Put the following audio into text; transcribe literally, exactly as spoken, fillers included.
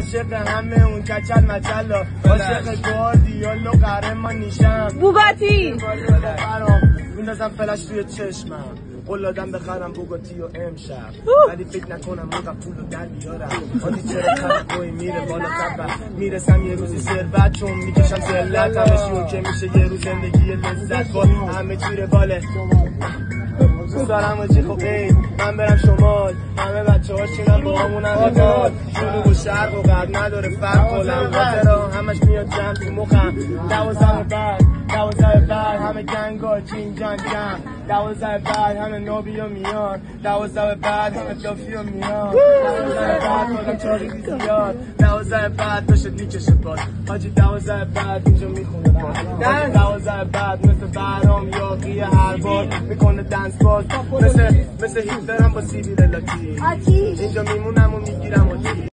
عاشق همه اون کچل مچلا عاشق گاردیالو قهرمان نیشم بوگاتی میندازم فلش توی چشمم قول دادم بخرم بوگاتی و امشب ولی فکر نکنم موقع پولو در بیارم آدی چرا خرقوی میره بالا خبر میرسم یه روزی ثروت چون میکشم ذلت همه شیون که میشه یه روز زندگی لذت با همه چیره باله دوست دارم آجی خب ای من برم شمال همه بچه ها چینم با همون همه باد جنوب و شرق و غرب نداره فرق کلم خاطرها همش میاد جمع تو مخم دوازده بعد دوازده بعد همه گنگا چین جان جمع دوازده بعد همه نابی و میان دوازده بعد همه دافی و میان دوازده بعد بادم چاری زیاد دوازده بعد بشه میکشه باد حاجی دوازده بعد اینجا میخونه باد دوازده بعد مثل برام یاقی هر بار میکنه دنس باز مثل مثل هیتلرم با سیبی رلاتی اینجا میمونم و میگیرم و